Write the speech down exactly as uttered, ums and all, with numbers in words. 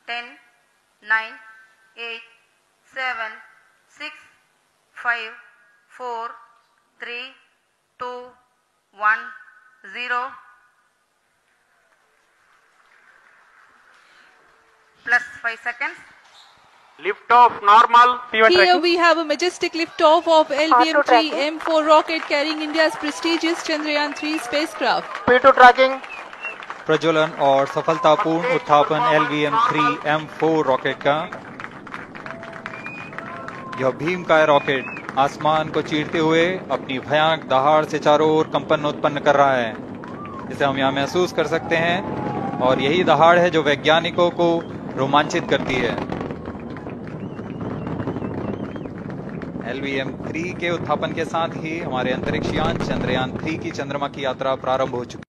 ten, nine, eight, seven, six, five, four, three, two, one, zero. Plus five seconds. Lift off normal. P one Here tracking. we have a majestic liftoff of L V M three M four rocket carrying India's prestigious Chandrayaan three spacecraft. P two tracking. प्रज्वलन और सफलतापूर्ण उत्थापन L V M three M four rocket का। यह भीमकाय rocket आसमान को चीरते हुए अपनी भयानक दहाड़ से चारों ओर कंपन उत्पन्न कर रहा है। इसे हम यहाँ महसूस कर सकते हैं और यही दहाड़ है जो वैज्ञानिकों को रोमांचित करती है। एल वी एम थ्री के उत्थापन के साथ ही हमारे अंतरिक्ष यान चंद्रयान थ्री की चंद्रमा की यात्रा प्रारंभ हो चुकी है।